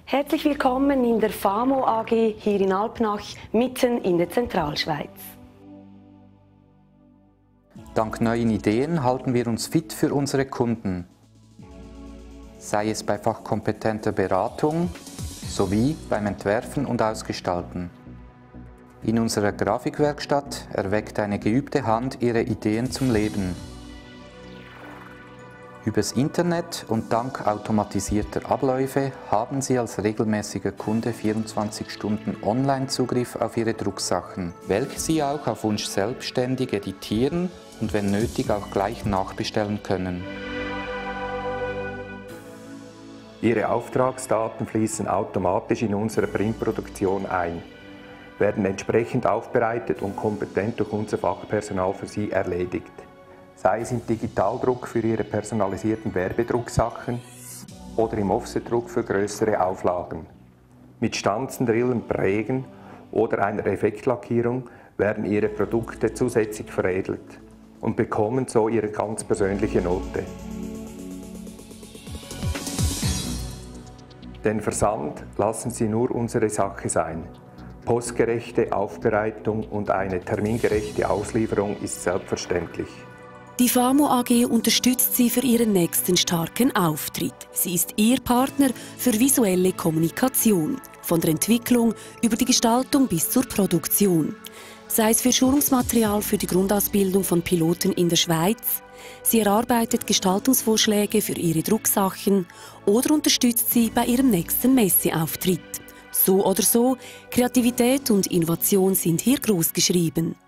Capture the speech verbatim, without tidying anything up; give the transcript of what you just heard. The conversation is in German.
Herzlich willkommen in der Famo A G hier in Alpnach, mitten in der Zentralschweiz. Dank neuen Ideen halten wir uns fit für unsere Kunden, sei es bei fachkompetenter Beratung sowie beim Entwerfen und Ausgestalten. In unserer Grafikwerkstatt erweckt eine geübte Hand ihre Ideen zum Leben. Übers Internet und dank automatisierter Abläufe haben Sie als regelmäßiger Kunde vierundzwanzig Stunden Online-Zugriff auf Ihre Drucksachen, welche Sie auch auf Wunsch selbstständig editieren und wenn nötig auch gleich nachbestellen können. Ihre Auftragsdaten fließen automatisch in unsere Printproduktion ein, werden entsprechend aufbereitet und kompetent durch unser Fachpersonal für Sie erledigt. Sei es im Digitaldruck für Ihre personalisierten Werbedrucksachen oder im Offsetdruck für größere Auflagen. Mit Stanzen, Drillen, Prägen oder einer Effektlackierung werden Ihre Produkte zusätzlich veredelt und bekommen so Ihre ganz persönliche Note. Den Versand lassen Sie nur unsere Sache sein. Postgerechte Aufbereitung und eine termingerechte Auslieferung ist selbstverständlich. Die Famo A G unterstützt Sie für Ihren nächsten starken Auftritt. Sie ist Ihr Partner für visuelle Kommunikation, von der Entwicklung über die Gestaltung bis zur Produktion. Sei es für Schulungsmaterial für die Grundausbildung von Piloten in der Schweiz, sie erarbeitet Gestaltungsvorschläge für Ihre Drucksachen oder unterstützt Sie bei Ihrem nächsten Messeauftritt. So oder so, Kreativität und Innovation sind hier groß geschrieben.